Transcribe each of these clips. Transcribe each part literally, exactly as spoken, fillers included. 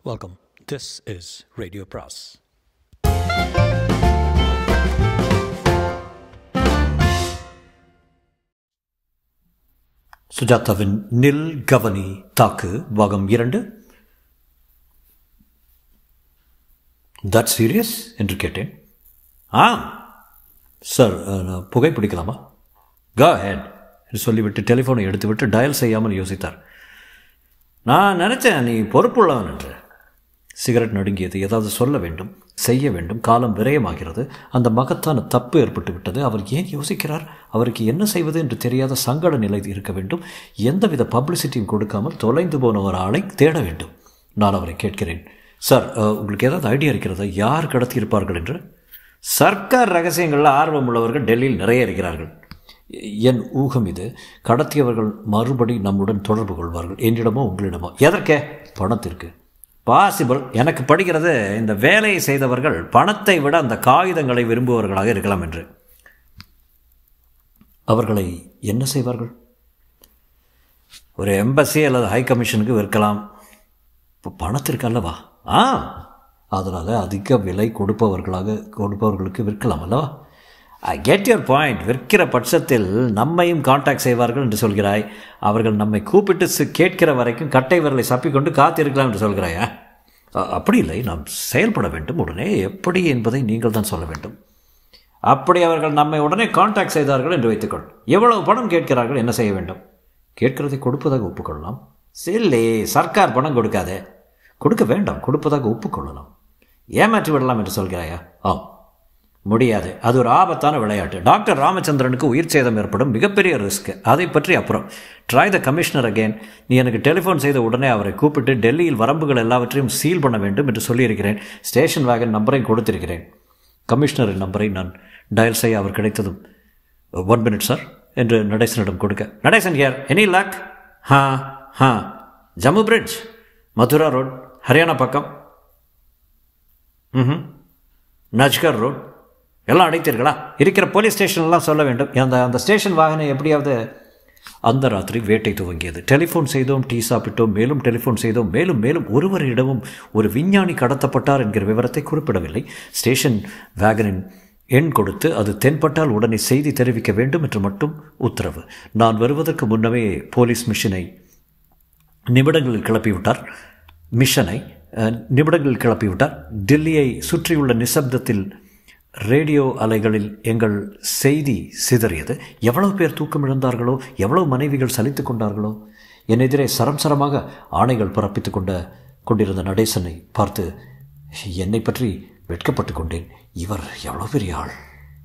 Welcome. This is Radio Pras. சுஜாதாவின் நில் கவனி தாக்கு பாகம் இரண்டு. தட் சீரியஸ் என்று கேட்டேன். ஆ சார், புகைப்பிடிக்கலாமா? கோ ஹெட் என்று சொல்லிவிட்டு டெலிஃபோனை எடுத்துவிட்டு டயல் செய்யாமல் யோசித்தார். நான் நினச்சேன் நீ பொறுப்புள்ளவன் என்று. சிகரெட் நடுங்கியது. ஏதாவது சொல்ல வேண்டும், செய்ய வேண்டும். காலம் விரயமாகிறது. அந்த மகத்தான தப்பு ஏற்பட்டு விட்டது. அவர் ஏன் யோசிக்கிறார்? அவருக்கு என்ன செய்வது என்று தெரியாத சங்கட நிலை இருக்க வேண்டும். எந்தவித பப்ளிசிட்டியும் கொடுக்காமல் தொலைந்து போன ஒரு ஆளை தேட வேண்டும். நான் அவரை கேட்கிறேன், சார் உங்களுக்கு ஏதாவது ஐடியா இருக்கிறதா யார் கடத்தியிருப்பார்கள் என்று? சர்க்கார் ரகசியங்களில் ஆர்வம் உள்ளவர்கள் டெல்லியில் நிறைய இருக்கிறார்கள். என் ஊகம் இது. கடத்தியவர்கள் மறுபடி நம்முடன் தொடர்பு கொள்வார்கள். என்னிடமோ உங்களிடமோ. எதற்கே? பணத்திற்கு. பாசிபிள். எனக்கு படிக்கிறது இந்த வேலையை செய்தவர்கள் பணத்தை விட அந்த காகிதங்களை விரும்புபவர்களாக இருக்கலாம் என்று. அவர்களை என்ன செய்வார்கள்? ஒரு எம்பசி அல்லது ஹை கமிஷனுக்கு விற்கலாம். இப்போ பணத்திற்கு அல்லவா? ஆ அதனால் அதிக விலை கொடுப்பவர்களாக கொடுப்பவர்களுக்கு விற்கலாம் அல்லவா? I get your point. விற்கிற பட்சத்தில் நம்மையும் காண்டாக்ட் செய்வார்கள் என்று சொல்கிறாய். அவர்கள் நம்மை கூப்பிட்டு கேட்கிற வரைக்கும் கட்டை விரலை சப்பிக்கொண்டு காத்திருக்கலாம் என்று சொல்கிறாயா? அப்படி இல்லை, நாம் செயல்பட வேண்டும் உடனே. எப்படி என்பதை நீங்கள் தான் சொல்ல வேண்டும். அப்படி அவர்கள் நம்மை உடனே காண்டாக்ட் செய்தார்கள் என்று வைத்துக்கொள். எவ்வளவு பணம் கேட்கிறார்கள்? என்ன செய்ய வேண்டும்? கேட்கிறதை கொடுப்பதாக ஒப்புக்கொள்ளலாம். சில்லே, சர்க்கார் பணம் கொடுக்காதே. கொடுக்க வேண்டாம், கொடுப்பதாக ஒப்புக்கொள்ளலாம். ஏமாற்றி விடலாம் என்று சொல்கிறாயா? ஆம், முடியாது. அது ஒரு ஆபத்தான விளையாட்டு. டாக்டர் ராமச்சந்திரனுக்கு உயிர் சேதம் ஏற்படும். மிகப்பெரிய ரிஸ்க். அதை பற்றி அப்புறம். Try the commissioner again. நீ எனக்கு டெலிஃபோன் செய்த உடனே அவரை கூப்பிட்டு டெல்லியில் வரம்புகள் எல்லாவற்றையும் சீல் பண்ண வேண்டும் என்று சொல்லியிருக்கிறேன். ஸ்டேஷன் வேகன் நம்பரையும் கொடுத்திருக்கிறேன். கமிஷனரின் நம்பரை நான் டயல் செய்ய அவர் கிடைத்ததும், ஒன் மினிட் சார் என்று நடேசனிடம் கொடுக்க, நடேசன் ஹியர், எனி லாக்? ஹா ஹா ஜம்மு பிரிட்ஜ், மதுரா ரோட், ஹரியானா பக்கம். ம் நஜ்கர் ரோட். எல்லாம் அடைத்தீர்களா? இருக்கிற போலீஸ் ஸ்டேஷன்லாம் சொல்ல வேண்டும். அந்த அந்த ஸ்டேஷன் வாகனம் எப்படியாவது. அந்த ராத்திரி வேட்டை துவங்கியது. டெலிஃபோன் செய்தோம், டீ சாப்பிட்டோம், மேலும் டெலிஃபோன் செய்தோம், மேலும் மேலும். ஒருவரிடமும் ஒரு விஞ்ஞானி கடத்தப்பட்டார் என்கிற விவரத்தை குறிப்பிடவில்லை. ஸ்டேஷன் வேகனின் எண் கொடுத்து அது தென்பட்டால் உடனே செய்தி தெரிவிக்க வேண்டும் என்று மட்டும் உத்தரவு. நான் வருவதற்கு முன்னமே போலீஸ் மிஷனை நிமிடங்களில் கிளப்பிவிட்டார் மிஷனை நிமிடங்களில் கிளப்பிவிட்டார். டெல்லியை சுற்றியுள்ள நிசப்தத்தில் ரேடியோ அலைகளில் எங்கள் செய்தி சிதறியது. எவ்வளவு பேர் தூக்கமிழந்தார்களோ, எவ்வளவு மனைவிகள் சலித்து கொண்டார்களோ. என் எதிரே சரம் சரமாக ஆணைகள் பிறப்பித்து கொண்ட கொண்டிருந்த நடேசனை பார்த்து என்னை பற்றி வெட்கப்பட்டு கொண்டேன். இவர் எவ்வளோ பெரிய ஆள்.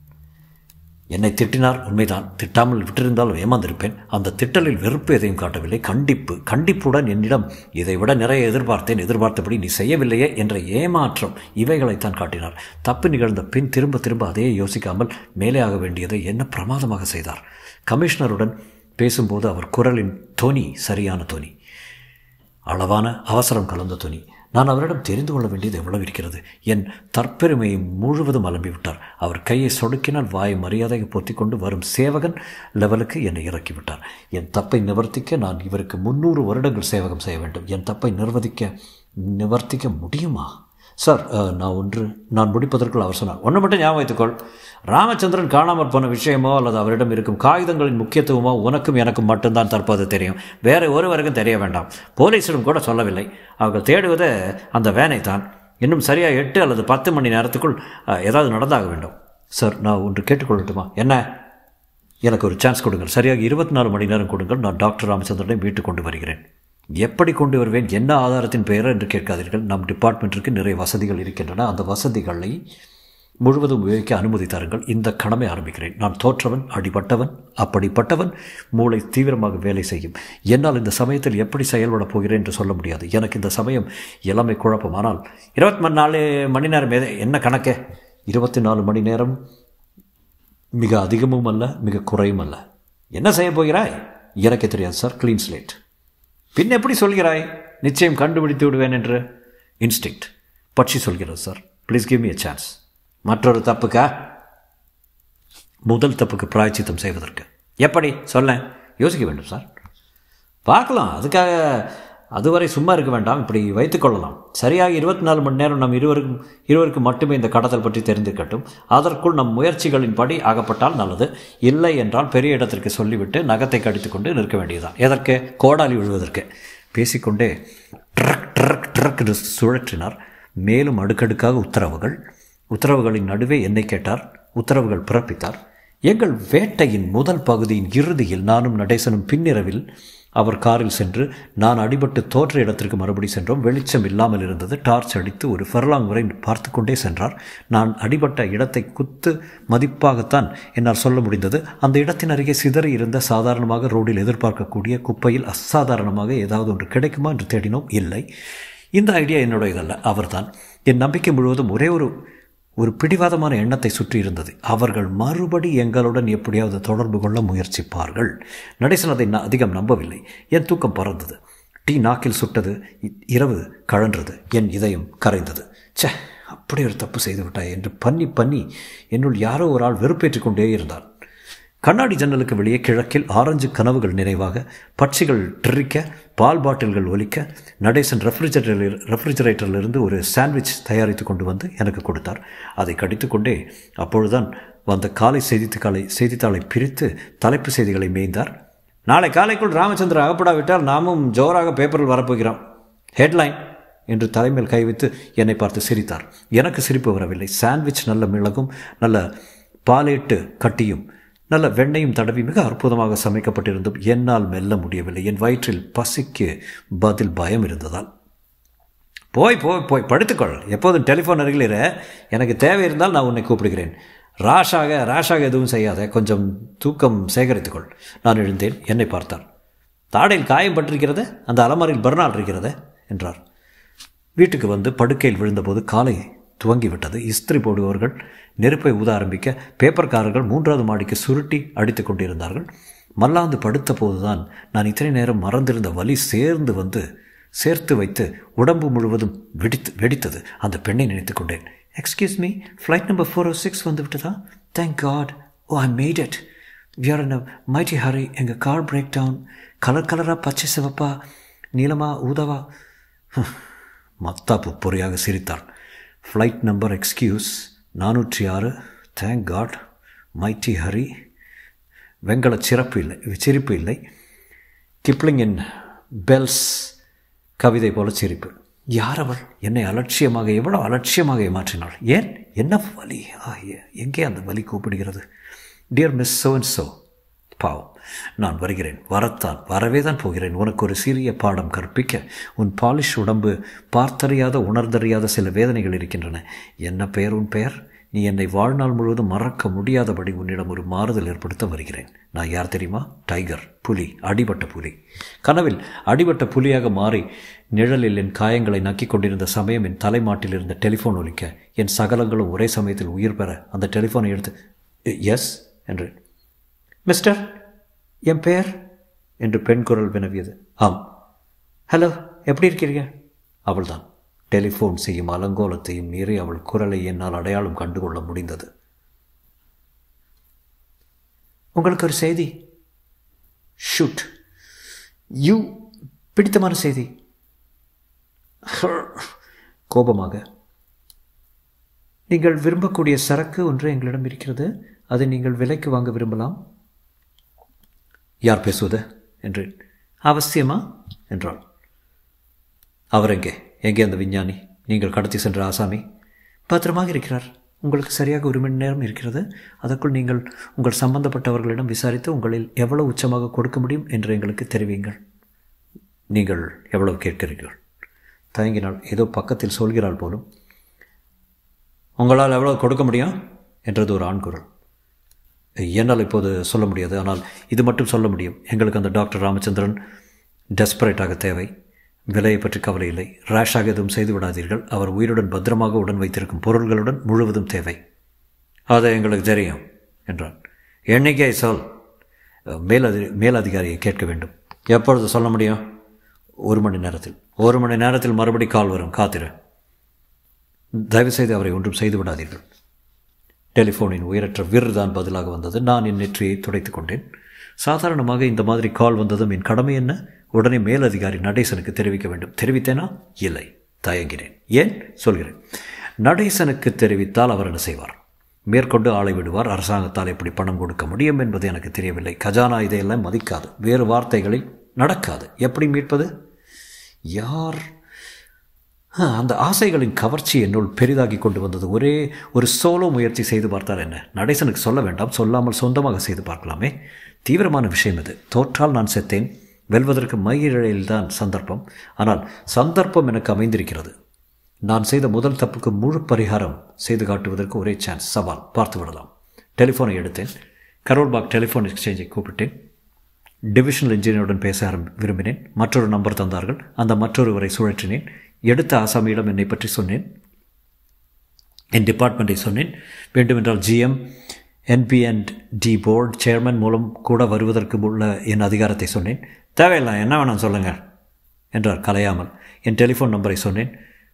என்னை திட்டினார், உண்மைதான். திட்டாமல் விட்டிருந்தால் ஏமாந்திருப்பேன். அந்த திட்டலில் வெறுப்பு எதையும் காட்டவில்லை. கண்டிப்பு. கண்டிப்புடன் என்னிடம் இதை விட நிறைய எதிர்பார்த்தேன், எதிர்பார்த்தபடி நீ செய்யவில்லையே என்ற ஏமாற்றம், இவைகளைத்தான் காட்டினார். தப்பு நிகழ்ந்த பின் திரும்ப திரும்ப அதையே யோசிக்காமல் மேலே ஆக வேண்டியதை என்ன பிரமாதமாக செய்தார். கமிஷனருடன் பேசும்போது அவர் குரலின் தொனி சரியான தொனி, அளவான அவசரம் கலந்த தொனி. நான் அவரிடம் தெரிந்து கொள்ள வேண்டியது எவ்வளவு இருக்கிறது. என் தற்பெருமையை முழுவதும் அலம்பிவிட்டார். அவர் கையை சொடுக்கினால் வாயை மரியாதையை பொத்திக் கொண்டு வரும் சேவகன் லெவலுக்கு என்னை இறக்கிவிட்டார். என் தப்பை நிவர்த்திக்க நான் இவருக்கு முன்னூறு வருடங்கள் சேவகம் செய்ய வேண்டும். என் தப்பை நிர்வதிக்க நிவர்த்திக்க முடியுமா? சார், நான் ஒன்று நான் முடிப்பதற்குள் அவர் சொன்னார், ஒன்று மட்டும் ஞாபகம் வைத்துக்கொள். ராமச்சந்திரன் காணாமற் போன விஷயமோ அல்லது அவரிடம் இருக்கும் காகிதங்களின் முக்கியத்துவமோ உனக்கும் எனக்கும் மட்டும்தான் தற்போது தெரியும். வேறு ஒருவருக்கும் தெரிய வேண்டாம். போலீஸிடம் கூட சொல்லவில்லை. அவர்கள் தேடுவது அந்த வேனை தான். இன்னும் சரியாக எட்டு அல்லது பத்து மணி நேரத்துக்குள் ஏதாவது நடந்தாக வேண்டும். சார், நான் ஒன்று கேட்டுக்கொள்ளட்டுமா? என்ன? எனக்கு ஒரு சான்ஸ் கொடுங்கள். சரியாக இருபத்தி நாலு மணி நேரம் கொடுங்கள். நான் டாக்டர் ராமச்சந்திரனை வீட்டுக்கு கொண்டு வருகிறேன். எப்படி கொண்டு வருவேன்? என்ன ஆதாரத்தின் பெயர் என்று கேட்காதீர்கள். நம் டிபார்ட்மெண்ட்டிற்கு நிறைய வசதிகள் இருக்கின்றன. அந்த வசதிகளை முழுவதும் உபயோகிக்க அனுமதி தாருங்கள். இந்த கடமை ஆரம்பிக்கிறேன். நான் தோற்றவன், அடிபட்டவன், அப்படிப்பட்டவன். மூளை தீவிரமாக வேலை செய்யும். என்னால் இந்த சமயத்தில் எப்படி செயல்படப் போகிறேன் என்று சொல்ல முடியாது. எனக்கு இந்த சமயம் எல்லாமே குழப்பம். ஆனால் இருபத்தி நாலு மணி நேரம் என்ன கணக்கே? இருபத்தி நாலு மணி நேரம் மிக அதிகமும் அல்ல, மிக குறையும் அல்ல. என்ன செய்ய போகிறாய்? எனக்கே தெரியாது சார். Clean slate. பின் எப்படி சொல்கிறாய்? நிச்சயம் கண்டுபிடித்து விடுவேன் என்று. இன்ஸ்டிக்ட். பட்சி சொல்கிறது sir. Please give me a chance. மற்றொரு தப்புக்கா? முதல் தப்புக்கு பிராயச்சித்தம் செய்வதற்கு. எப்படி சொல்ல? யோசிக்க வேண்டும் சார். பார்க்கலாம். அதுக்காக அதுவரை சும்மா இருக்க வேண்டாம், இப்படி வைத்துக்கொள்ளலாம். சரியாக இருபத்தி நாலு மணி நேரம் நம் இருவருக்கும் இருவருக்கு மட்டுமே இந்த கடத்தல் பற்றி தெரிந்திருக்கட்டும். அதற்குள் நம் முயற்சிகளின்படி ஆகப்பட்டால் நல்லது. இல்லை என்றால் பெரிய இடத்திற்கு சொல்லிவிட்டு நகத்தை கடித்து கொண்டு நிற்க வேண்டியதுதான். எதற்கு? கோடாலி விழுவதற்கு. பேசிக்கொண்டே ட்ரக் ட்ரக் ட்ரக் என்று சுழற்றினார். மேலும் அடுக்கடுக்காக உத்தரவுகள். உத்தரவுகளின் நடுவே என்னை கேட்டார். உத்தரவுகள் பிறப்பித்தார். எங்கள் வேட்டையின் முதல் பகுதியின் இறுதியில் நானும் நடேசனும் பின்னிரவில் அவர் காரில் சென்று நான் அடிபட்டு தோற்ற இடத்திற்கு மறுபடி சென்றோம். வெளிச்சம் இல்லாமல் இருந்தது. டார்ச் அடித்து ஒரு ஃபர்லாங் வரை பார்த்து கொண்டே சென்றார். நான் அடிபட்ட இடத்தை குத்து மதிப்பாகத்தான் என்னால் சொல்ல முடிந்தது. அந்த இடத்தின் அருகே சிதறி இருந்த சாதாரணமாக ரோடில் எதிர்பார்க்கக்கூடிய குப்பையில் அசாதாரணமாக ஏதாவது ஒன்று கிடைக்குமா என்று தேடினோம். இல்லை. இந்த ஐடியா என்னுடையதல்ல, அவர்தான். என் நம்பிக்கை முழுவதும் ஒரே ஒரு ஒரு பிடிவாதமான எண்ணத்தை சுற்றி இருந்தது. அவர்கள் மறுபடி எங்களுடன் எப்படியாவது தொடர்பு கொள்ள முயற்சிப்பார்கள். நடேசன் அதை அதிகம் நம்பவில்லை. என் தூக்கம் பறந்தது. டீ நாக்கில் சுட்டது. இரவு கழன்றது. என் இதயம் கரைந்தது. சே, அப்படி ஒரு தப்பு செய்து விட்டாய் என்று பண்ணி பண்ணி என்னுள் யாரோ ஒரு ஆள் வெறுப்பேற்றிக் கொண்டே இருந்தார். கண்ணாடி ஜன்னலுக்கு வெளியே கிழக்கில் ஆரஞ்சு கனவுகள் நிறைவாக பட்சிகள் ட்ரிக்க, பால் பாட்டில்கள் ஒலிக்க, நடேசன் ரெஃப்ரிஜரேட்டரில் ரெஃப்ரிஜரேட்டரிலிருந்து ஒரு சாண்ட்விச் தயாரித்து கொண்டு வந்து எனக்கு கொடுத்தார். அதை கடித்துக்கொண்டே அப்பொழுதுதான் வந்த காலை செய்தித்தாளை செய்தித்தாளை பிரித்து தலைப்பு செய்திகளை மேய்ந்தார். நாளை காலைக்குள் ராமச்சந்திரன் அகப்படாவிட்டால் நாமும் ஜோராக பேப்பரில் வரப்போகிறோம். ஹெட்லைன் என்று தலைமையில் கை வைத்து என்னை பார்த்து சிரித்தார். எனக்கு சிரிப்பு வரவில்லை. சாண்ட்விச் நல்ல மிளகும் நல்ல பாலேட்டு கட்டியும் நல்ல வெண்ணையும் தடவி மிக அற்புதமாக சமைக்கப்பட்டிருந்தும் என்னால் மெல்ல முடியவில்லை. என் வயிற்றில் பசிக்கு பதில் பயம் இருந்ததால். போய் போய் போய் படுத்துக்கொள். எப்போதும் டெலிஃபோன் அருகில் எனக்கு தேவை இருந்தால் நான் உன்னை கூப்பிடுகிறேன். ராஷாக ராஷாக எதுவும் செய்யாத, கொஞ்சம் தூக்கம் சேகரித்துக்கொள். நான் எழுந்தேன். என்னை பார்த்தார். தாடையில் காயம் பட்டிருக்கிறது, அந்த அலமாரியில் பர்னால் இருக்கிறது என்றார். வீட்டுக்கு வந்து படுக்கையில் விழுந்தபோது காலை துவங்கிவிட்டது. இஸ்திரி போடுபவர்கள் நெருப்பை ஊத ஆரம்பிக்க பேப்பர்காரர்கள் மூன்றாவது மாடிக்கு சுருட்டி அடித்து கொண்டிருந்தார்கள். மல்லாந்து படுத்த போதுதான் நான் இத்தனை நேரம் மறந்திருந்த வலி சேர்ந்து வந்து சேர்த்து வைத்து உடம்பு முழுவதும் வெடித்து வெடித்தது. அந்த பெண்ணை நினைத்து கொண்டேன். Excuse me, flight number four oh six வந்து விட்டதா? Thank god. Oh, I made it. We are in a mighty hurry. எங்கள் கார் பிரேக் டவுன். கலர் கலராக பச்சை சிவப்பா, நீளமா, ஊதாவா? மத்தாப்பு பொறியாக சிரித்தாள். ஃப்ளைட் நம்பர் எக்ஸ்கியூஸ் நானூற்றி ஆறு. Thank god. Mighty hurry. வெங்கல சிறப்பு இல்லை சிரிப்பு இல்லை. கிப்ளிங்கின் பெல்ஸ் கவிதை போல சிரிப்பு. யார் அவள்? என்னை அலட்சியமாக எவ்வளோ அலட்சியமாக ஏமாற்றினாள். ஏன்? என்ன வலி? ஆ, எங்கே அந்த வலி கூப்பிடுகிறது? Dear miss so and so, பாவம், நான் வருகிறேன். வரத்தான் வரவே தான் போகிறேன். உனக்கு ஒரு சிறிய பாடம் கற்பிக்க. உன் பாலிஷ் உடம்பு பார்த்தறியாத உணர்ந்தறியாத சில வேதனைகள் இருக்கின்றன. என்ன பெயர் உன் பெயர்? நீ என்னை வாழ்நாள் முழுவதும் மறக்க முடியாதபடி உன்னிடம் ஒரு மாறுதல் ஏற்படுத்த வருகிறேன். நான் யார் தெரியுமா? டைகர், புலி, அடிபட்ட புலி. கனவில் அடிபட்ட புலியாக மாறி நிழலில் என் காயங்களை நக்கிக் கொண்டிருந்த சமயம் என் தலைமாட்டில் இருந்த டெலிஃபோன் ஒலிக்க என் சகலங்களும் ஒரே சமயத்தில் உயிர் பெற அந்த டெலிஃபோனை எடுத்து எஸ் என்றேன். மிஸ்டர், என் பெயர் என்று பெண் குரல் வினவியது. ஆம். ஹலோ, எப்படி இருக்கிறீங்க? அவள்தான். டெலிஃபோன் செய்யும் அலங்கோலத்தையும் மீறி அவள் குரலை என்னால் அடையாளம் கண்டுகொள்ள முடிந்தது. உங்களுக்கு ஒரு செய்தி. ஷூட். யூ. பிடித்தமான செய்தி. கோபமாக. நீங்கள் விரும்பக்கூடிய சரக்கு ஒன்று எங்களிடம் இருக்கிறது. அதை நீங்கள் விலைக்கு வாங்க விரும்பலாம். யார் பேசுவது என்றேன். அவசியமா என்றாள். அவர் எங்கே? எங்கே அந்த விஞ்ஞானி? நீங்கள் கடத்தி சென்ற ஆசாமி? பத்திரமாக இருக்கிறார். உங்களுக்கு சரியாக ஒரு மணி நேரம் இருக்கிறது. அதற்குள் நீங்கள் உங்கள் சம்பந்தப்பட்டவர்களிடம் விசாரித்து உங்களில் எவ்வளவு உச்சமாக கொடுக்க முடியும் என்று எங்களுக்கு தெரிவிங்கள். நீங்கள் எவ்வளவு கேட்கிறீர்கள்? தயங்கினாள். ஏதோ பக்கத்தில் சொல்கிறாள் போலும். உங்களால் எவ்வளவு கொடுக்க முடியும் என்றது ஒரு ஆண் குரல். என்னால் இப்போது சொல்ல முடியாது, ஆனால் இது மட்டும் சொல்ல முடியும். எங்களுக்கு அந்த டாக்டர் ராமச்சந்திரன் டெஸ்பரேட்டாக தேவை. விலையை பற்றி கவலை இல்லை. ரேஷாக எதுவும் செய்து விடாதீர்கள். அவர் உயிருடன் பத்திரமாக உடன் வைத்திருக்கும் பொருள்களுடன் முழுவதும் தேவை. அதை எங்களுக்கு தெரியும் என்றான். எண்ணிக்கை சொல். மேலதி மேலதிகாரியை கேட்க வேண்டும். எப்பொழுது சொல்ல முடியும்? ஒரு மணி நேரத்தில். ஒரு மணி நேரத்தில் மறுபடி கால் வரும். காத்திரு. தயவுசெய்து அவரை ஒன்றும் செய்து விடாதீர்கள். டெலிஃபோனின் உயரற்ற விர் தான் பதிலாக வந்தது. நான் என் நெற்றியை துடைத்து கொண்டேன். சாதாரணமாக இந்த மாதிரி கால் வந்ததும் என் கடமை என்ன? உடனே மேலதிகாரி நடேசனுக்கு தெரிவிக்க வேண்டும். தெரிவித்தேனா? இல்லை, தயங்கினேன். ஏன் சொல்கிறேன். நடேசனுக்கு தெரிவித்தால் அவர் என்ன செய்வார்? மேற்கொண்டு ஆளை விடுவார். அரசாங்கத்தால் எப்படி பணம் கொடுக்க முடியும் என்பது எனக்கு தெரியவில்லை. கஜானா இதையெல்லாம் மதிக்காது. வேறு வார்த்தைகளில் நடக்காது. எப்படி மீட்பது? யார்? அந்த ஆசைகளின் கவர்ச்சி என்னுள் பெரிதாகி கொண்டு வந்தது. ஒரே ஒரு சோலோ முயற்சி செய்து பார்த்தால் என்ன? நடேசனுக்கு சொல்ல வேண்டாம், சொல்லாமல் சொந்தமாக செய்து பார்க்கலாமே. தீவிரமான விஷயம் இது. தோற்றால் நான் செத்தேன். வெல்வதற்கு மயிரிழையில்தான் சந்தர்ப்பம். ஆனால் சந்தர்ப்பம் எனக்கு அமைந்திருக்கிறது. நான் செய்த முதல் தப்புக்கு முழு பரிகாரம் செய்து காட்டுவதற்கு ஒரே சான்ஸ். சவால், பார்த்து விடலாம். டெலிஃபோனை எடுத்தேன். கரோல்பாக் டெலிஃபோன் எக்ஸ்சேஞ்சை கூப்பிட்டேன். டிவிஷனல் இன்ஜினியருடன் பேச விரும்பினேன். மற்றொரு நம்பர் தந்தார்கள். அந்த மற்றொருவரை சுழற்றினேன். எடுத்த ஆசாமியிடம் என்னை பற்றி சொன்னேன். என் டிபார்ட்மெண்ட்டை சொன்னேன். வேண்டுமென்றால் GM, NP and T board chairman மூலம் கூட வருவதற்கு உள்ள என் அதிகாரத்தை சொன்னேன். தேவையில்லை, என்ன வேணாம் சொல்லுங்கள் என்றார் கலையாமல். என் டெலிஃபோன் நம்பரை சொன்னேன்.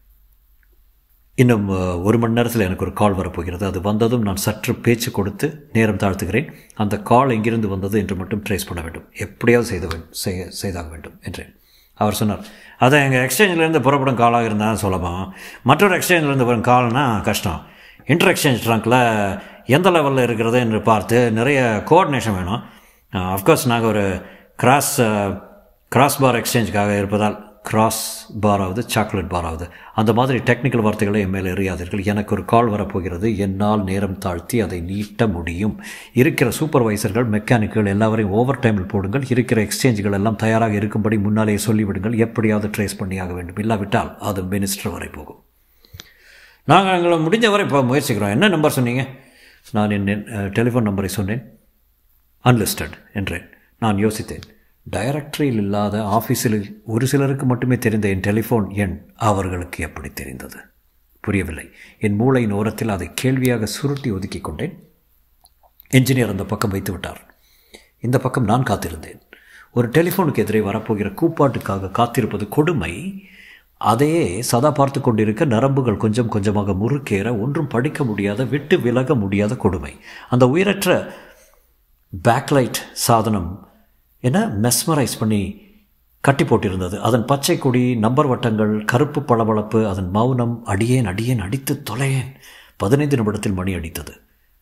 இன்னும் ஒரு மணி நேரத்தில் எனக்கு ஒரு கால் வரப்போகிறது. அது வந்ததும் நான் சற்று பேச்சு கொடுத்து நேரம் தாழ்த்துகிறேன். அந்த கால் எங்கிருந்து வந்தது என்று மட்டும் ட்ரேஸ் பண்ண வேண்டும். எப்படியாவது செய்த செய்ய செய்தாக வேண்டும் என்றேன். அவர் சொன்னார், அதை எங்கள் எக்ஸ்சேஞ்சிலேருந்து புறப்படும் காலாக இருந்தால் சொல்லலாம். மற்றொரு எக்ஸ்சேஞ்சிலேருந்து வரும் கால்னால் கஷ்டம். இன்டர் எக்ஸ்சேஞ்ச் ட்ரங்க்கில் எந்த லெவலில் இருக்கிறது என்று பார்த்து நிறைய கோஆர்டினேஷன் வேணும். அஃப்கோர்ஸ் நாங்கள் ஒரு கிராஸ் கிராஸ் பார் எக்ஸ்சேஞ்சுக்காக இருப்பதால் கிராஸ் பாராவது சாக்லேட் பாராவது அந்த மாதிரி டெக்னிக்கல் வார்த்தைகளை என் மேலே எறியாதீர்கள். எனக்கு ஒரு கால் வரப்போகிறது. என்னால் நேரம் தாழ்த்தி அதை நீட்ட முடியும். இருக்கிற சூப்பர்வைசர்கள், மெக்கானிக்குகள் எல்லாவரையும் ஓவர் டைமில் போடுங்கள். இருக்கிற எக்ஸ்சேஞ்சுகள் எல்லாம் தயாராக இருக்கும்படி முன்னாலேயே சொல்லிவிடுங்கள். எப்படியாவது ட்ரேஸ் பண்ணியாக வேண்டும். இல்லாவிட்டால் அது மினிஸ்டர் வரை போகும். நாங்கள் எங்களை முடிஞ்ச வரை இப்போ முயற்சிக்கிறோம். என்ன நம்பர் சொன்னீங்க? நான் என் டெலிஃபோன் நம்பரை சொன்னேன். அன்லிஸ்டட் என்றேன். நான் யோசித்தேன். டைரக்டரியில் இல்லாத ஆஃபீஸில் ஒரு சிலருக்கு மட்டுமே தெரிந்த என் டெலிஃபோன் எண் அவர்களுக்கு எப்படி தெரிந்தது? புரியவில்லை. என் மூளையின் ஓரத்தில் அதை கேள்வியாக சுருட்டி ஒதுக்கி கொண்டேன். என்ஜினியர் அந்த பக்கம் வைத்து விட்டார். இந்த பக்கம் நான் காத்திருந்தேன். ஒரு டெலிஃபோனுக்கு எதிரே வரப்போகிற கூப்பாட்டுக்காக காத்திருப்பது கொடுமை. அதையே சதா பார்த்து கொண்டிருக்க நரம்புகள் கொஞ்சம் கொஞ்சமாக முறுக்கேற ஒன்றும் படிக்க முடியாத, விட்டு விலக முடியாத கொடுமை. அந்த உயிரற்ற பேக்லைட் சாதனம் என மெஸ்மரைஸ் பண்ணி கட்டி போட்டிருந்தது. அதன் பச்சை கொடி, நம்பர் வட்டங்கள், கருப்பு பளபளப்பு, அதன் மௌனம். அடியேன் அடியேன் அடித்து தொலையேன். பதினைந்து நிமிடத்தில் மணி அடித்தது.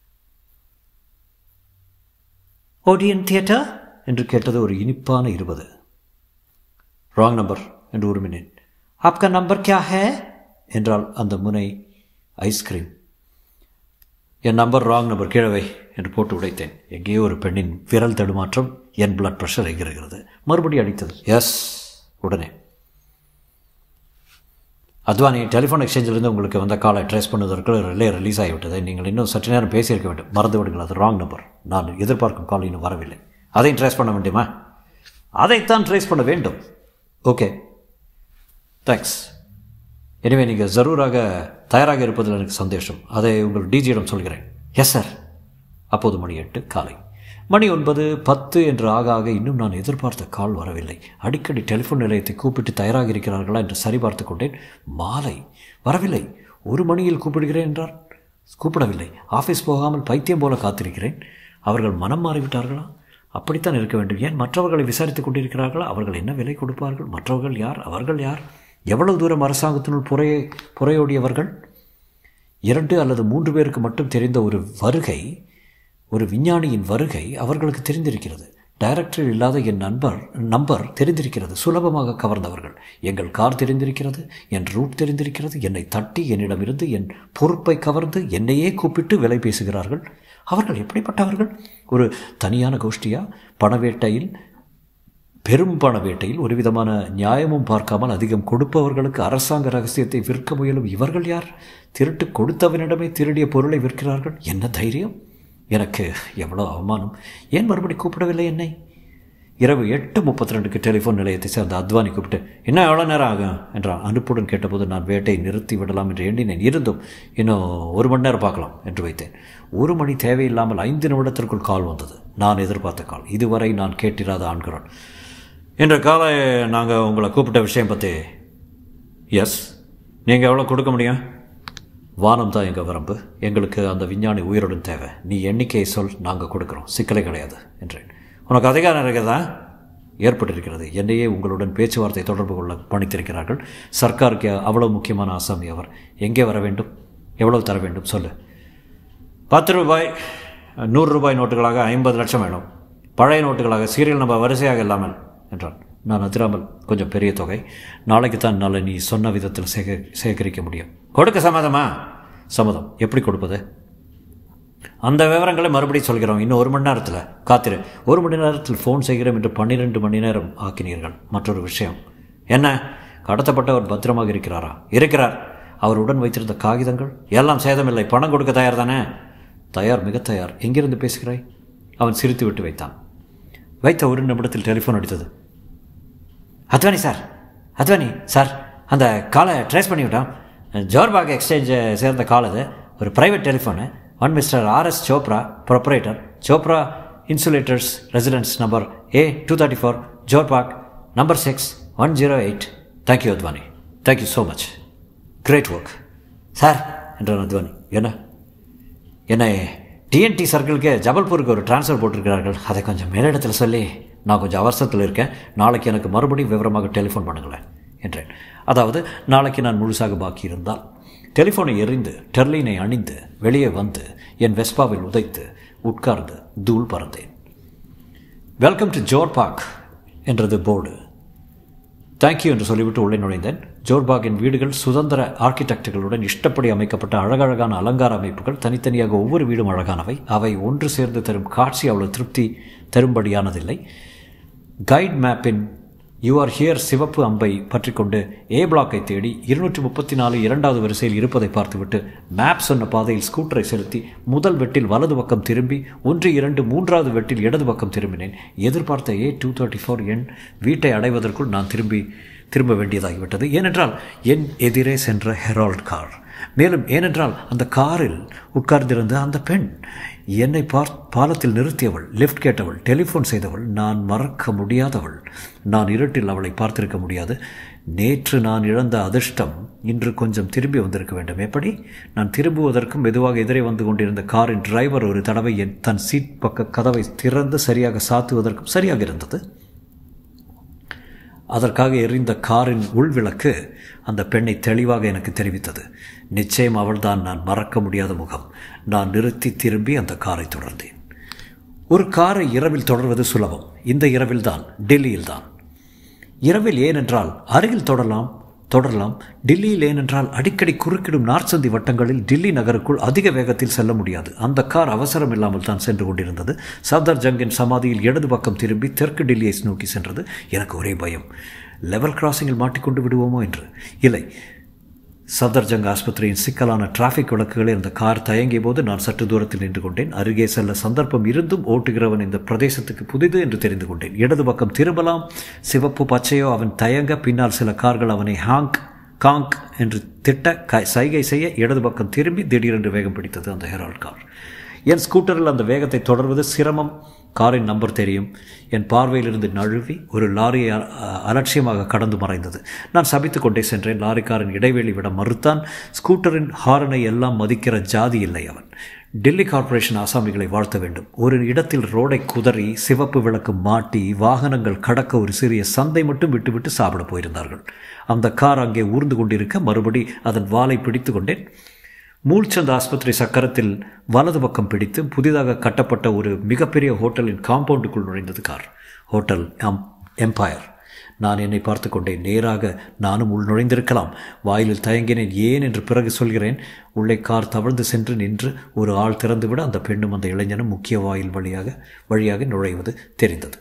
ஓடியன் தியேட்டர் என்று கேட்டது ஒரு இனிப்பான இருபது. ராங் நம்பர் என்று உருமினேன். ஆப்கா நம்பர் கியா ஹே என்றால் அந்த முனை ஐஸ்கிரீம். என் நம்பர் ராங் நம்பர், கீழவை என்று போட்டு உடைத்தேன். எங்கேயோ ஒரு பெண்ணின் விரல் தடுமாற்றம். என் பிளட் ப்ரெஷர் எகிறுகிறது. மறுபடியும் அடித்தது. எஸ். உடனே அத்வானி, டெலிஃபோன் எக்ஸ்சேஞ்சிலிருந்து உங்களுக்கு வந்த காலை ட்ரேஸ் பண்ணுவதற்கு ரிலே ரிலீஸ் ஆகிவிட்டது. நீங்கள் இன்னும் சற்று நேரம் பேசியிருக்க வேண்டும். மறந்து விடுங்கள், அது ராங் நம்பர். நான் எதிர்பார்க்கும் கால் இன்னும் வரவில்லை. அதையும் ட்ரேஸ் பண்ண வேண்டுமா? அதைத்தான் ட்ரேஸ் பண்ண வேண்டும். Okay, thanks. எனவே நீங்கள் ஜரூராக தயாராக இருப்பதில் எனக்கு சந்தோஷம். அதை உங்கள் டிஜியிடம் சொல்கிறேன். Yes sir. அப்போது மணி எட்டு காலை. மணி ஒன்பது, பத்து என்று ஆக ஆக இன்னும் நான் எதிர்பார்த்த கால் வரவில்லை. அடிக்கடி டெலிஃபோன் நிலையத்தை கூப்பிட்டு தயாராக இருக்கிறார்களா என்று சரிபார்த்து கொண்டேன். மாலை வரவில்லை. ஒரு மணியில் கூப்பிடுகிறேன் என்றார். கூப்பிடவில்லை. ஆஃபீஸ் போகாமல் பைத்தியம் போல காத்திருக்கிறேன். அவர்கள் மனம் மாறிவிட்டார்களா? அப்படித்தான் இருக்க வேண்டும். ஏன் மற்றவர்களை விசாரித்துக் கொண்டிருக்கிறார்களா? அவர்கள் என்ன விலை கொடுப்பார்கள்? மற்றவர்கள் யார்? அவர்கள் யார்? எவ்வளவு தூரம் அரசாங்கத்தினுள் புறையை புறையோடியவர்கள்? இரண்டு அல்லது மூன்று பேருக்கு மட்டும் தெரிந்த ஒரு வருகை, ஒரு விஞ்ஞானியின் வருகை அவர்களுக்கு தெரிந்திருக்கிறது. டைரக்டர் இல்லாத என் நண்பர் நம்பர் தெரிந்திருக்கிறது. சுலபமாக கவர்ந்தவர்கள். எங்கள் கார் தெரிந்திருக்கிறது. என் ரூட் தெரிந்திருக்கிறது. என்னை தட்டி என்னிடமிருந்து என் பொறுப்பை கவர்ந்து என்னையே கூப்பிட்டு விலை பேசுகிறார்கள். அவர்கள் எப்படிப்பட்டவர்கள்? ஒரு தனியான கோஷ்டியா? பணவேட்டையில், பெரும் பண வேட்டையில் ஒரு விதமான நியாயமும் பார்க்காமல் அதிகம் கொடுப்பவர்களுக்கு அரசாங்க ரகசியத்தை விற்க முயலும் இவர்கள் யார்? திருட்டு கொடுத்தவனிடமே திருடிய பொருளை விற்கிறார்கள். என்ன தைரியம்! எனக்கு எவ்வளோ அவமானம்! ஏன் மறுபடி கூப்பிடவில்லை என்னை? இரவு எட்டு முப்பத்தி ரெண்டுக்கு டெலிஃபோன் நிலையத்தை சேர்ந்த அத்வானி கூப்பிட்டு, இன்னும் எவ்வளோ நேரம் ஆகும் என்றான். அனுப்புடன் கேட்டபோது நான் வேட்டையை நிறுத்தி விடலாம் என்று எண்ணினேன். இருந்தும் இன்னும் ஒரு மணி நேரம் பார்க்கலாம் என்று வைத்தேன். ஒரு மணி தேவையில்லாமல் ஐந்து நிமிடத்திற்குள் கால் வந்தது. நான் எதிர்பார்த்த கால். இதுவரை நான் கேட்டிராத ஆண்கிறான். இன்று காலை நாங்கள் உங்களை கூப்பிட்ட விஷயம் பற்றி. எஸ். நீங்கள் எவ்வளோ கொடுக்க முடியும்? வானம் தான் எங்கள் வரம்பு. எங்களுக்கு அந்த விஞ்ஞானி உயிருடன் தேவை. நீ எண்ணிக்கையை சொல், நாங்கள் கொடுக்குறோம். சிக்கலே கிடையாது என்றேன். உனக்கு அதிகாரம் இருக்குதா? ஏற்பட்டிருக்கிறது. என்னையே உங்களுடன் பேச்சுவார்த்தை தொடர்பு கொள்ள பணித்திருக்கிறார்கள். சர்க்காருக்கு அவ்வளவு முக்கியமான ஆசாமி அவர். எங்கே வர வேண்டும்? எவ்வளவு தர வேண்டும் சொல்லு. பத்து ரூபாய், நூறு ரூபாய் நோட்டுகளாக ஐம்பது லட்சம் வேணும். பழைய நோட்டுகளாக சீரியல் நம்பர் வரிசையாக இல்லாமல் என்றான். நான் அதிராமல், கொஞ்சம் பெரிய தொகை. நாளைக்கு தான் நாளை நீ சொன்ன விதத்தில் சேக சேகரிக்க முடியும். கொடுக்க சம்மதமா? சம்மதம். எப்படி கொடுப்பது? அந்த விவரங்களை மறுபடியும் சொல்கிறோம். இன்னும் ஒரு மணி நேரத்தில் காத்திரு. ஒரு மணி நேரத்தில் ஃபோன் செய்கிறோம் என்று பன்னிரெண்டு மணி நேரம் ஆக்கினீர்கள். மற்றொரு விஷயம். என்ன? கடத்தப்பட்டவர் பத்திரமாக இருக்கிறாரா? இருக்கிறார். அவருடன் வைத்திருந்த காகிதங்கள் எல்லாம் சேதமில்லை. பணம் கொடுக்க தயார் தானே? தயார், மிக தயார். எங்கிருந்து பேசுகிறாய்? அவன் சிரித்து விட்டு வைத்தான். வைத்த ஒரு நிமிடத்தில் டெலிஃபோன் அடித்தது. அத்வானி சார், அத்வானி சார், அந்த காலை ட்ரேஸ் பண்ணிவிட்டோம். ஜோர்பாக் எக்ஸ்சேஞ்சை சேர்ந்த கால் அது. ஒரு private telephone. One mister RS Chopra, proprietor, Chopra insulators, residence number A two thirty four, Jorbagh, number six, one zero eight. Thank you Advani, thank you so much. Great work sir என்றான் அத்வானி. என்ன? என்ன டிஎன்டி சர்க்கிளுக்கு ஜபல்பூருக்கு ஒரு டிரான்ஸ்ஃபர் போட்டிருக்கிறார்கள். அதை கொஞ்சம் மேலிடத்தில் சொல்லி, நான் கொஞ்சம் அவசரத்தில் இருக்கேன். நாளைக்கு எனக்கு மறுபடியும் விவரமாக டெலிஃபோன் பண்ணுங்களேன் என்றேன். அதாவது நாளைக்கு நான் முழுசாக பாக்கி இருந்தால். டெலிஃபோனை எறிந்து டெர்லினை அணிந்து வெளியே வந்து என் வெஸ்பாவில் உதைத்து உட்கார்ந்து தூள் பறந்தேன். வெல்கம் டு ஜோர்பாக் என்றது போர்டு. தேங்க்யூ என்று சொல்லிவிட்டு உள்ளே நுழைந்தேன். ஜோர்பாகின் வீடுகள் சுதந்திர ஆர்கிடெக்டுகளுடன் இஷ்டப்படி அமைக்கப்பட்ட அழகழகான அலங்கார அமைப்புகள். தனித்தனியாக ஒவ்வொரு வீடும் அழகானவை. அவை ஒன்று சேர்ந்து தரும் காட்சி அவ்வளவு திருப்தி தரும்படியானதில்லை. கைட் மேப்பின் யூ ஆர் ஹியர் சிவப்பு அம்பை பற்றி கொண்டு ஏ பிளாக்கை தேடி இருநூற்றி முப்பத்தி நாலு இரண்டாவது வரிசையில் இருப்பதை பார்த்துவிட்டு மேப் சொன்ன பாதையில் ஸ்கூட்டரை செலுத்தி முதல் வெட்டில் வலது பக்கம் திரும்பி ஒன்று இரண்டு மூன்றாவது வெட்டில் இடது பக்கம் திரும்பினேன். எதிர்பார்த்த ஏ டூ தேர்ட்டி ஃபோர் என் வீட்டை அடைவதற்குள் நான் திரும்பி திரும்ப வேண்டியதாகிவிட்டது. ஏனென்றால் என் எதிரே சென்ற ஹெரால்ட் கார். மேலும் ஏனென்றால் அந்த காரில் உட்கார்ந்திருந்த அந்த பெண், என்னை பார் பாலத்தில் நிறுத்தியவள், லிஃப்ட் கேட்டவள், டெலிஃபோன் செய்தவள், நான் மறக்க முடியாதவள். நான் இருட்டில் அவளை பார்த்திருக்க முடியாது. நேற்று நான் இழந்த அதிர்ஷ்டம் இன்று கொஞ்சம் திரும்பி வந்திருக்க வேண்டும். எப்படி? நான் திரும்புவதற்கும் மெதுவாக எதிரே வந்து கொண்டிருந்த காரின் டிரைவர் ஒரு தடவை என் தன் சீட் பக்க கதவை திறந்து சரியாக சாத்துவதற்கும் சரியாக இருந்தது. அதற்காக எரிந்த காரின் உள்விளக்கு அந்த பெண்ணை தெளிவாக எனக்கு தெரிவித்தது. நிச்சயம் அவள்தான் நான் மறக்க முடியாத முகம். நான் நிறுத்தி திரும்பி அந்த காரை தொடர்ந்தேன். ஒரு காரை இரவில் தொடர்வது சுலபம். இந்த இரவில் தான், டெல்லியில் தான். இரவில் ஏனென்றால் அருகில் தொடரலாம் தொடரலாம் டில்லியில் ஏனென்றால் அடிக்கடி குறுக்கிடும் நார்ச்சந்தி வட்டங்களில் டில்லி நகருக்குள் அதிக வேகத்தில் செல்ல முடியாது. அந்த கார் அவசரம் இல்லாமல் தான் சென்று கொண்டிருந்தது. சப்தர் ஜங்கின் சமாதியில் இடது பக்கம் திரும்பி தெற்கு டில்லியை நோக்கி சென்றது. எனக்கு ஒரே பயம், லெவல் கிராசிங்கில் மாட்டிக்கொண்டு விடுவோமோ என்று. இல்லை, சப்தர்ஜங் ஆஸ்பத்திரியின் சிக்கலான டிராஃபிக் விளக்குகளில் இந்த கார் தயங்கிய போது நான் சற்று தூரத்தில் நின்று கொண்டேன். அருகே செல்ல சந்தர்ப்பம் இருந்தும் ஓட்டுகிறவன் இந்த பிரதேசத்துக்கு புதிது என்று தெரிந்து கொண்டேன். இடது பக்கம் திரும்பலாம். சிவப்பு பச்சையோ அவன் தயங்க, பின்னால் சில கார்கள் அவனை ஹாங்க் காங்க் என்று திட்ட சைகை செய்ய இடது பக்கம் திரும்பி திடீரென்று வேகம் பிடித்தது அந்த ஹெரால்ட் கார். என் ஸ்கூட்டரில் அந்த வேகத்தை தொடர்வது சிரமம். காரின் நம்பர் தெரியும். என் பார்வையிலிருந்து நழுவி ஒரு லாரியை அலட்சியமாக கடந்து மறைந்தது. நான் சபித்துக் கொண்டே சென்றேன். லாரிக்காரன் இடைவெளி விட மறுத்தான். ஸ்கூட்டரின் ஹாரனை எல்லாம் மதிக்கிற ஜாதி இல்லை அவன். டெல்லி கார்ப்பரேஷன் ஆசாமிகளை வாழ்த்த வேண்டும். ஒரு இடத்தில் ரோடை குதறி சிவப்பு விளக்கு மாட்டி வாகனங்கள் கடக்க ஒரு சிறிய சந்தை மட்டும் விட்டுவிட்டு சாப்பிட போயிருந்தார்கள். அந்த கார் அங்கே ஊர்ந்து கொண்டிருக்க மறுபடி அதன் வாலை பிடித்து கொண்டேன். மூல்சந்த் ஆஸ்பத்திரி சக்கரத்தில் வலது பக்கம் பிடித்து புதிதாக கட்டப்பட்ட ஒரு மிகப்பெரிய ஹோட்டலின் காம்பவுண்டுக்குள் நுழைந்தது கார். Hotel Empire. நான் என்னை பார்த்து கொண்டேன். நேராக நானும் உள் நுழைந்திருக்கலாம். வாயிலில் தயங்கினேன். ஏன் என்று பிறகு சொல்கிறேன். உள்ளே கார் தவழ்ந்து சென்று நின்று ஒரு ஆள் திறந்துவிட அந்த பெண்ணும் அந்த இளைஞனும் முக்கிய வாயில் வழியாக வழியாக நுழைவது தெரிந்தது.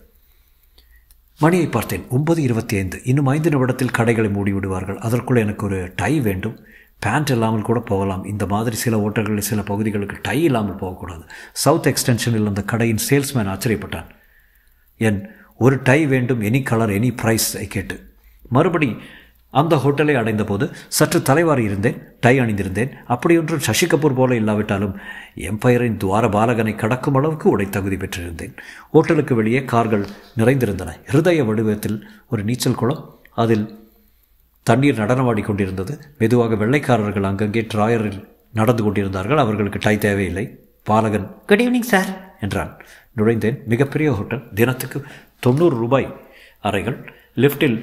மணியை பார்த்தேன். ஒன்பது இருபத்தி ஐந்து. இன்னும் ஐந்து நிமிடத்தில் கடைகளை மூடிவிடுவார்கள். அதற்குள் எனக்கு ஒரு டை வேண்டும். பேண்ட் இல்லாமல் கூட போகலாம். இந்த மாதிரி சில ஓட்டல்களில் சில பகுதிகளுக்கு டை இல்லாமல் போகக்கூடாது. சவுத் எக்ஸ்டென்ஷனில் அந்த கடையின் சேல்ஸ்மேன் ஆச்சரியப்பட்டான். என் ஒரு டை வேண்டும், எனி கலர், எனி ப்ரைஸை கேட்டு. மறுபடி அந்த ஹோட்டலை அடைந்த போது சற்று தலைவாரி இருந்தேன். டை அணிந்திருந்தேன். அப்படியொன்றும் சசி கபூர் போல இல்லாவிட்டாலும் எம்பயரின் துவார பாலகனை கடக்கும் அளவுக்கு உடை தகுதி பெற்றிருந்தேன். ஹோட்டலுக்கு வெளியே கார்கள் நிறைந்திருந்தன. ஹிருதய வடிவத்தில் ஒரு நீச்சல் குளம். அதில் தண்ணீர் நடனமாடி கொண்டிருந்தது. மெதுவாக வெள்ளைக்காரர்கள் அங்கங்கே ட்ராயரில் நடந்து கொண்டிருந்தார்கள். அவர்களுக்கு டை தேவையில்லை. பாலகன் குட் ஈவினிங் சார் என்றான். நுழைந்தேன். மிகப்பெரிய ஹோட்டல். தினத்துக்கு தொண்ணூறு ரூபாய் அறைகள். லிஃப்டில்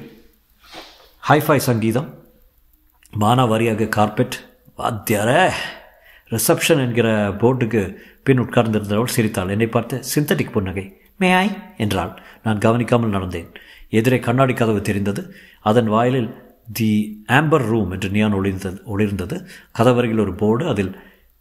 ஹைஃபை சங்கீதம், மானாவாரியாக கார்பெட். வாத்தியார ரிசப்ஷன் என்கிற போர்டுக்கு பின் உட்கார்ந்திருந்தவள் சிரித்தாள். என்னை பார்த்து சிந்தட்டிக் புன்னகை. மே ஆய் என்றாள். நான் கவனிக்காமல் நடந்தேன். எதிரே கண்ணாடி கதவு தெரிந்தது. அதன் வாயிலில் தி ஆம்பர் ரூம் என்று நியான் ஒளிர்ந்தது ஒளிர்ந்தது கதவருகில் ஒரு போர்டு. அதில்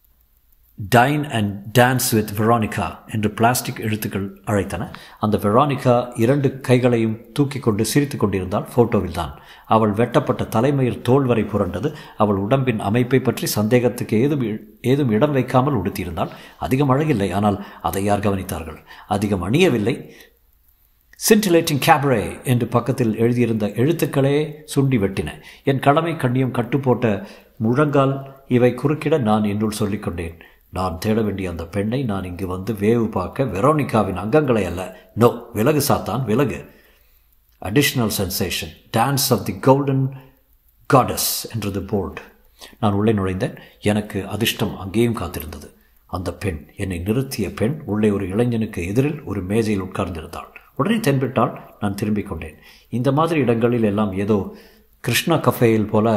dine and dance with Veronica என்று பிளாஸ்டிக் எழுத்துக்கள் அழைத்தன. அந்த வெரானிகா இரண்டு கைகளையும் தூக்கி கொண்டு சிரித்து கொண்டிருந்தாள். ஃபோட்டோவில் தான். அவள் வெட்டப்பட்ட தலைமயிர் தோல் வரை புரண்டது. அவள் உடம்பின் அமைப்பை பற்றி சந்தேகத்துக்கு ஏதும் ஏதும் இடம் வைக்காமல் உடுத்தியிருந்தாள். அதிகம் அழகில்லை, ஆனால் அதை யார் கவனித்தார்கள்? அதிகம் அணியவில்லை. சின்டிலேட்டிங் கேபரே என்று பக்கத்தில் எழுதியிருந்த எழுத்துக்களே சுண்டி வெட்டின. என் கடமை கண்ணியம் கட்டுப்போட்ட முழங்கால் இவை குறுக்கிட நான் என்னுள் சொல்லிக்கொண்டேன். நான் தேட வேண்டிய அந்த பெண்ணை நான் இங்கு வந்து வேவு பார்க்க, வெரோனிகாவின் அங்கங்களை அல்ல. நோ, விலகு சாத்தான், விலகு. Additional sensation, dance of the golden gods என்றது போர்டு. நான் உள்ளே நுழைந்தேன். எனக்கு அதிர்ஷ்டம் அங்கேயும் காத்திருந்தது. அந்த பெண், என்னை நிறுத்திய பெண், உள்ளே ஒரு இளைஞனுக்கு எதிரில் ஒரு மேஜையில் உட்கார்ந்திருந்தாள். உடனே தென்பட்டால் நான் திரும்பிக் கொண்டேன். இந்த மாதிரி இடங்களில் எல்லாம் ஏதோ கிருஷ்ணா கஃபேயில் போல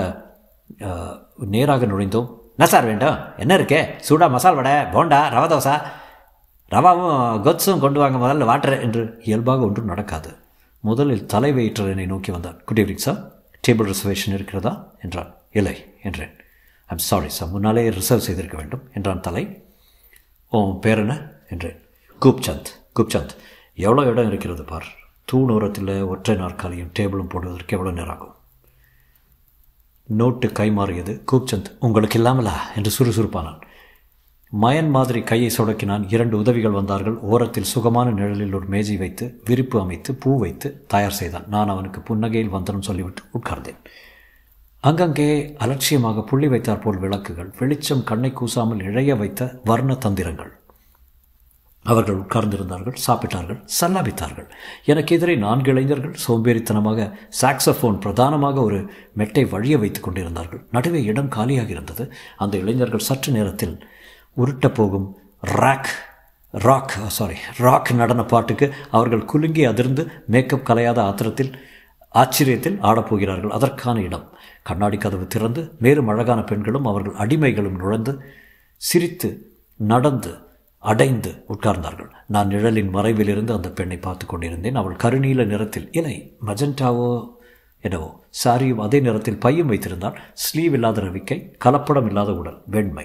நேராக நுழைந்தோம். என்ன சார் வேண்டாம்? என்ன இருக்கே? சூடா மசால் வடை, போண்டா, ரவா தோசை, ரவாவும் கொத்ஸும் கொண்டு வாங்க, முதல்ல வாட்டர் என்று இயல்பாக ஒன்றும் நடக்காது. முதலில் தலை வெயிட்டர் என்னை நோக்கி வந்தான். Good evening sir, table reservation இருக்கிறதா என்றான். இல்லை என்றேன். ஐம் சாரி சார், முன்னாலே ரிசர்வ் செய்திருக்க வேண்டும் என்றான் தலை. ஓ, பேர் என்ன என்றேன். கூப்சந்த். கூப்சந்த், எவ்வளோ இடம் இருக்கிறது பார். தூணோரத்தில் ஒற்றை நாற்காலியும் டேபிளும் போடுவதற்கு எவ்வளோ நேரம் ஆகும்? நோட்டு கை மாறியது. கூப்சந்த், உங்களுக்கு இல்லாமலா என்று சுறுசுறுப்பானான். மயன் மாதிரி கையை சொடக்கினான். இரண்டு உதவிகள் வந்தார்கள். ஓரத்தில் சுகமான நிழலில் ஒரு மேஜை வைத்து விரிப்பு அமைத்து பூ வைத்து தயார் செய்தான். நான் அவனுக்கு புன்னகையில் வந்தனம் சொல்லிவிட்டு உட்கார்ந்தேன். அங்கங்கே அலட்சியமாக புள்ளி வைத்தார் போல் விளக்குகள், வெளிச்சம் கண்ணை கூசாமல் இழைய வைத்த வர்ண தந்திரங்கள். அவர்கள் உட்கார்ந்திருந்தார்கள், சாப்பிட்டார்கள், சல்லாபித்தார்கள். எனக்கு எதிரே நான்கு இளைஞர்கள் சோம்பேறித்தனமாக சாக்ஸோஃபோன் பிரதானமாக ஒரு மெட்டை வழிய வைத்துக் கொண்டிருந்தார்கள். நடுவே இடம் காலியாக இருந்தது. அந்த இளைஞர்கள் சற்று நேரத்தில் உருட்டப் போகும் ராக் ராக் சாரி ராக் நடன பாட்டுக்கு அவர்கள் குலுங்கி அதிர்ந்து மேக்கப் கலையாத ஆத்திரத்தில் ஆச்சரியத்தில் ஆடப்போகிறார்கள். அதற்கான இடம். கண்ணாடி கதவு திறந்து மேலும் அழகான பெண்களும் அவர்கள் அடிமைகளும் நுழைந்து சிரித்து நடந்து அடைந்து உட்கார்ந்தார்கள். நான் நிழலின் மறைவிலிருந்து அந்த பெண்ணை பார்த்து கொண்டிருந்தேன். அவள் கருநீல நிறத்தில், இல்லை மஜெண்டாவோ என்னவோ, சாரியும் அதே நிறத்தில் பையும் வைத்திருந்தாள். ஸ்லீவ் இல்லாத ரவிக்கை, கலப்படம் இல்லாத உடல், வெண்மை.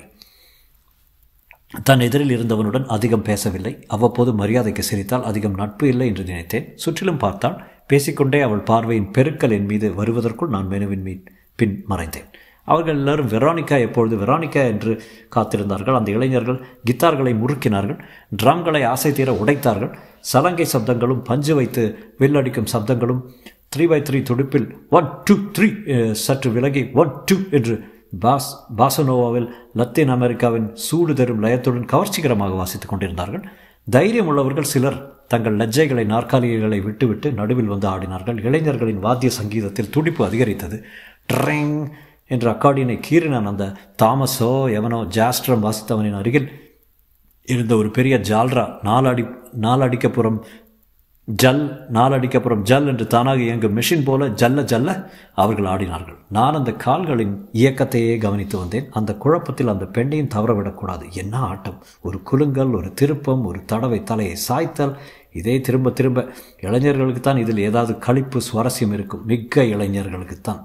தன் எதிரில் இருந்தவனுடன் அதிகம் பேசவில்லை. அவ்வப்போது மரியாதைக்கு சிரித்தால். அதிகம் நட்பு இல்லை என்று நினைத்தேன். சுற்றிலும் பார்த்தால். பேசிக்கொண்டே அவள் பார்வையின் பெருக்கல் என் மீது வருவதற்குள் நான் மெனுவின் மீன் பின் மறைந்தேன். அவர்கள் எல்லோரும் வெரானிகா எப்பொழுது வெரானிகா என்று காத்திருந்தார்கள். அந்த இளைஞர்கள் கித்தார்களை முறுக்கினார்கள், ட்ரம்களை ஆசை தீர உடைத்தார்கள். சலங்கை சப்தங்களும் பஞ்சு வைத்து வில்லடிக்கும் சப்தங்களும் த்ரீ பை த்ரீ துடுப்பில் ஒன் டூ த்ரீ சற்று விலகி ஒன் டூ என்று பாஸ் பாசனோவாவில் லத்தீன் அமெரிக்காவின் சூடு தரும் லயத்துடன் கவர்ச்சிகரமாக வாசித்துக் கொண்டிருந்தார்கள். தைரியம் உள்ளவர்கள் சிலர் தங்கள் லஜ்ஜைகளை நாற்காலிகளை விட்டுவிட்டு நடுவில் வந்து ஆடினார்கள். இளைஞர்களின் வாத்திய சங்கீதத்தில் துடிப்பு அதிகரித்தது. ட்ரெங் என்று அக்காடியனை கீறினான். அந்த தாமஸோ எவனோ ஜாஸ்ட்ரம் வாசித்தவனின் அருகில் இருந்த ஒரு பெரிய ஜால்ரா நாலடி நாலடிக்கப்புறம் ஜல் நாலடிக்கப்புறம் ஜல் என்று தானாக இயங்கும் மெஷின் போல ஜல்ல ஜல்ல அவர்கள் ஆடினார்கள். நான் அந்த கால்களின் இயக்கத்தையே கவனித்து வந்தேன். அந்த குழப்பத்தில் அந்த பெண்ணையும் தவறவிடக்கூடாது. என்ன ஆட்டம்! ஒரு குலுங்கல், ஒரு திருப்பம், ஒரு தடவை தலையை சாய்த்தல், இதே திரும்ப திரும்ப. இளைஞர்களுக்குத்தான் இதில் ஏதாவது களிப்பு சுவாரஸ்யம் இருக்கும். மிக்க இளைஞர்களுக்குத்தான்.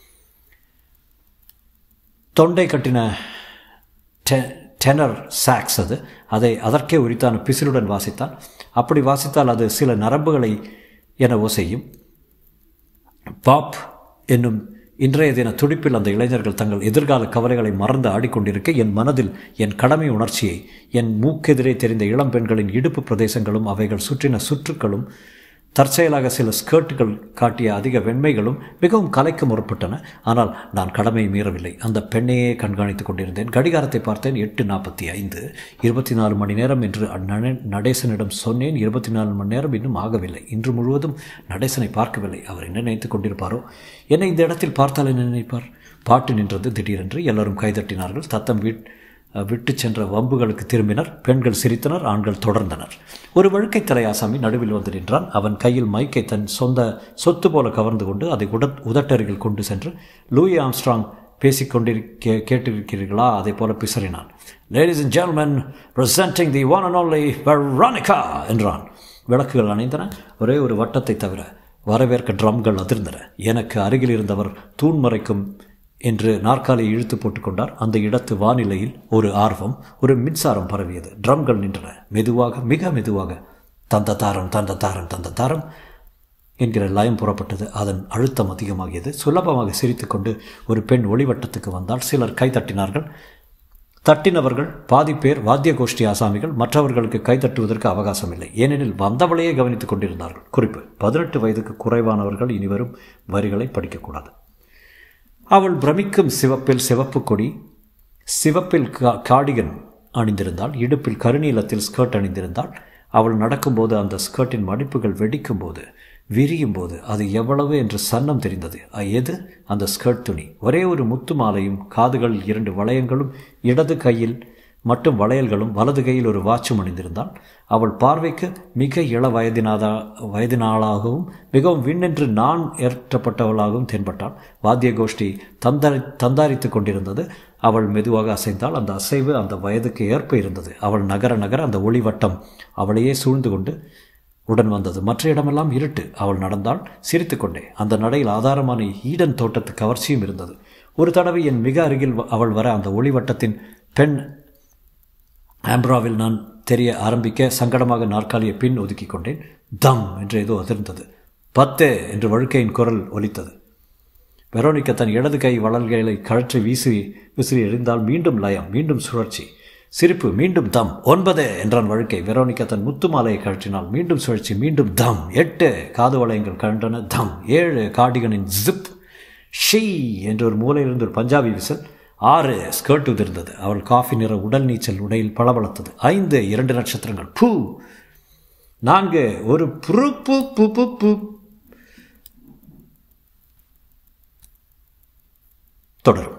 தொண்டை கட்டின டெ டெனர் சாக்ஸ் அது. அதை அதற்கே உரித்தான பிசிலுடன் வாசித்தான். அப்படி வாசித்தால் அது சில நரம்புகளை எனவோ செய்யும். பாப் என்னும் இன்றைய தின துடிப்பில் அந்த இளைஞர்கள் தங்கள் எதிர்கால கவலைகளை மறந்து ஆடிக்கொண்டிருக்க என் மனதில் என் கடமை உணர்ச்சியை, என் மூக்கெதிரே தெரிந்த இளம் பெண்களின் இடுப்பு பிரதேசங்களும் அவைகள் சுற்றின சுற்றுக்களும், தற்செயலாக சில ஸ்கர்ட்டுகள் காட்டிய அதிக வெண்மைகளும் மிகவும் கலைக்க முற்பட்டன. ஆனால் நான் கடமையை மீறவில்லை. அந்த பெண்ணையே கண்காணித்துக் கொண்டிருந்தேன். கடிகாரத்தை பார்த்தேன். எட்டு நாற்பத்தி ஐந்து. இருபத்தி நாலு மணி நேரம் என்று நடேசனிடம் சொன்னேன். இருபத்தி நாலு மணி நேரம் இன்னும் ஆகவில்லை. இன்று முழுவதும் நடேசனை பார்க்கவில்லை. அவர் என்ன நினைத்துக் கொண்டிருப்பாரோ? என்னை இந்த இடத்தில் பார்த்தால் என்ன நினைப்பார்? பாட்டு நின்றது. திடீரென்று எல்லோரும் கைதட்டினார்கள். தத்தம் வீட் விட்டு சென்ற வம்புகளுக்கு திரும்பினர். பெண்கள் சிரித்தனர், ஆண்கள் தொடர்ந்தனர். ஒரு வழுக்கை தலை ஆசாமி நடுவில் வந்து நின்றான். அவன் கையில் மைக்கை தன் சொந்த சொத்து போல கவர்ந்து கொண்டு அதை உட உதட்டருகில் கொண்டு சென்று லூயி ஆம்ஸ்ட்ராங் பேசிக்கொண்டிருக்க கேட்டிருக்கிறீர்களா அதை போல பிசறினான். Ladies and gentlemen, presenting the one and only Veronica என்றான். விளக்குகள் அணைந்தன. ஒரே ஒரு வட்டத்தை தவிர வரவேற்க ட்ரம்கள் அதிர்ந்தன. எனக்கு அருகில் இருந்தவர் தூண்மறைக்கும் என்று நாற்காலியை இழுத்து போட்டுக்கொண்டார். அந்த இடத்து வானிலையில் ஒரு ஆர்வம், ஒரு மின்சாரம் பரவியது. ட்ரம்கள் நின்றன. மெதுவாக, மிக மெதுவாக தந்த தாரம் தந்த தாரம் தந்த தாரம் என்கிற லயம் புறப்பட்டது. அதன் அழுத்தம் அதிகமாகியது. சுலபமாக சிரித்துக்கொண்டு ஒரு பெண் ஒளிவட்டத்துக்கு வந்தால் சிலர் கை தட்டினார்கள். தட்டினவர்கள் பாதி பேர் வாத்திய கோஷ்டி ஆசாமிகள். மற்றவர்களுக்கு கை தட்டுவதற்கு அவகாசம் இல்லை. ஏனெனில் வந்தவளையே கவனித்துக் கொண்டிருந்தார்கள். குறிப்பு: பதினெட்டு வயதுக்கு குறைவானவர்கள் இனிவரும் வரிகளை படிக்கக்கூடாது. அவள் பிரமிக்கும் சிவப்பில் சிவப்பு கொடி, சிவப்பில் கார்டிகன் அணிந்திருந்தாள். இடுப்பில் கருநீலத்தில் ஸ்கர்ட் அணிந்திருந்தாள். அவள் நடக்கும்போது அந்த ஸ்கர்ட்டின் மடிப்புகள் வெடிக்கும் போது, விரியும் போது அது எவ்வளவு என்று சன்னம் தெரிந்தது. எது? அந்த ஸ்கர்ட் துணி. ஒரே ஒரு முத்து மாலையும் காதுகளில் இரண்டு வளையங்களும், இடது கையில் மட்டும் வளையல்களும், வலது கையில் ஒரு வாட்சும் அணிந்திருந்தாள். அவள் பார்வைக்கு மிக இள வயதினாதா வயதினாளாகவும் மிகவும் விண்ணென்று நான் ஏற்றப்பட்டவளாகவும் தென்பட்டாள். வாத்திய கோஷ்டி தந்தாரி தந்தாரித்து கொண்டிருந்தது. அவள் மெதுவாக அசைந்தாள். அந்த அசைவு அந்த வயதுக்கு ஏற்ப இருந்தது. அவள் நகர நகர அந்த ஒளிவட்டம் அவளையே சூழ்ந்து கொண்டு உடன் வந்தது. மற்ற இடமெல்லாம் இருட்டு. அவள் நடந்தாள், சிரித்து கொண்டே. அந்த நடையில் ஆதாரமான ஈடன் தோட்டத்து கவர்ச்சியும் இருந்தது. ஒரு தடவை என் மிக அருகில் அவள் வர அந்த ஒளிவட்டத்தின் பெண் ஆம்ப்ராவில் நான் தெரிய ஆரம்பிக்க சங்கடமாக நாற்காலியை பின் ஒதுக்கி கொண்டேன். தம் என்று ஏதோ அதிர்ந்தது. பத்தே என்று வழுக்கையின் குரல் ஒலித்தது. வெரோனிகா தன் இடது கை வளல்களை கழற்றி வீசி விசிறி எறிந்தால் மீண்டும் லயம், மீண்டும் சுழற்சி, சிரிப்பு, மீண்டும் தம். ஒன்பது என்றான் வழுக்கை. வெரோனிகா தன் முத்து மாலையை கழற்றினாள். மீண்டும் சுழற்சி, மீண்டும் தம். எட்டு காது வளையங்கள் கழன்றன. தம். ஏழு கார்டிகனின் ஜிப். ஷீ என்று ஒரு மூலையிலிருந்து ஒரு பஞ்சாபி விசில். ஆறு ஸ்கர்ட் உதிர்ந்தது. அவள் காஃபி நிற உடல் நீச்சல் உடையில் பளபளத்தது. ஐந்து இரண்டு நட்சத்திரங்கள். பூ. நான்கு ஒரு புரு பூ பூ பூ பூ. தொடரும்.